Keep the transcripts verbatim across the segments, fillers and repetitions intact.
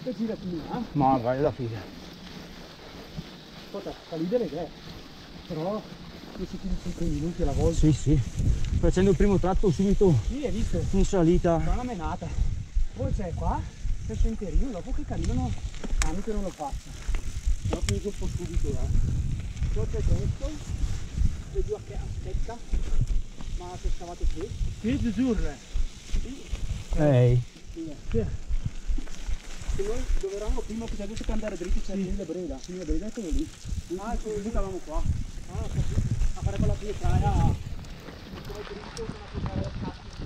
questa giratina, eh? Ma vai la figa. Ascolta, fa ridere che è, però questi cinque minuti alla volta. Sì, sì. Facendo il primo tratto subito Sì, hai visto? in salita. Fa una menata. Poi c'è qua, c'è il sentierino, dopo che cammino anni che non lo faccio. Ho finito un po' subito, eh. Poi c'è questo, le due a secca, ma se scavate qui. Sì, giugiurre. Sì. Ehi. Sì. Sì. Che noi dove eravamo prima potevamo che andare dritti, c'è sì. La Breda, quindi la Breda è quello lì. Ah, è quello lì che avevamo qua. Ah, ho capito. A fare quella pietraia. Come dritto, con una pietraia da scatti.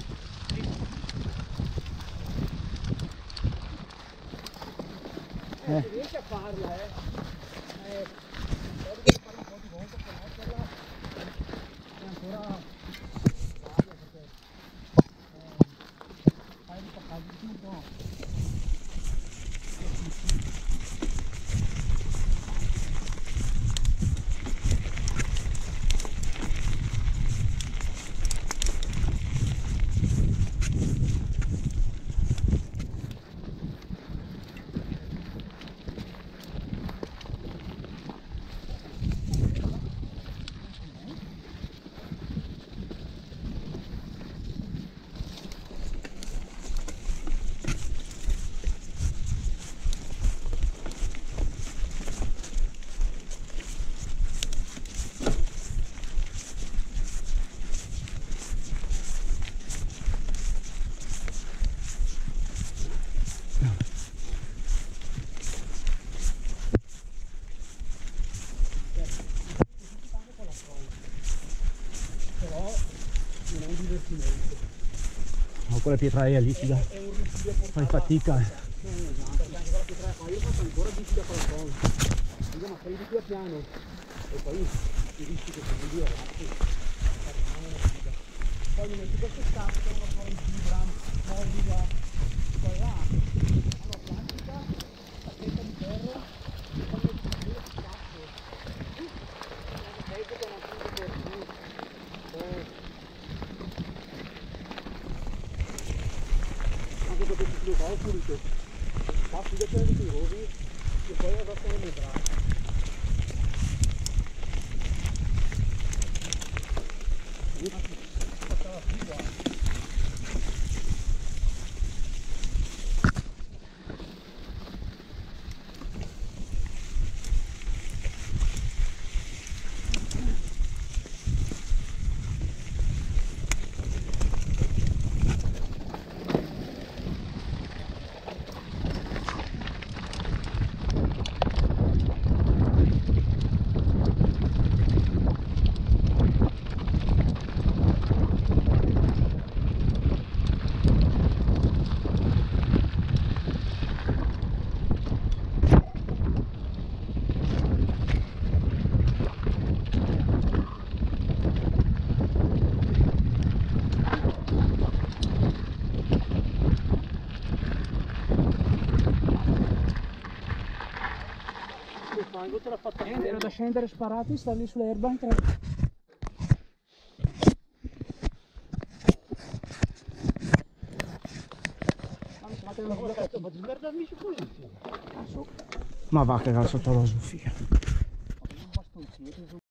Eh, eh. Se riesci a farla, eh. Eh, devi fare un po' di volta per metterla. È ancora varia perché eh, fai di passaggi tutto. Ma quella pietraia lì ti dà. Fai fatica. No, esatto, perché anche quella pietraia qua io faccio ancora dieci da qualcosa. Dico, ma prendi più a piano e poi ti rischi che ti vedi avanti. Poi mi metti queste scarpe, una po' in fibra, morbida, poi là, una plastica, tacchetta di ferro, e poi metti giù il sacco. E poi non ti per giù. Anche perché ti lo fai subito, passi da quelli di rovi e poi adattano le braccia. Facciamo più qua. Ce l'ha fatta bene. Era da scendere sparati, sta lì sull'erba in tre. Ma va che era sotto la sofia.